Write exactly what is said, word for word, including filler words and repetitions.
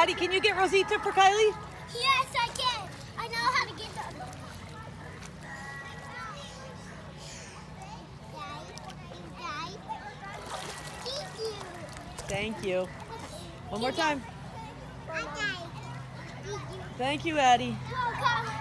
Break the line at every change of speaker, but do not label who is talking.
Addie, can you get Rosita for Kylie?
Yes, I can. I know how to get them.
Thank you. One more time.
Okay.
Thank you, Addie.
Go, go.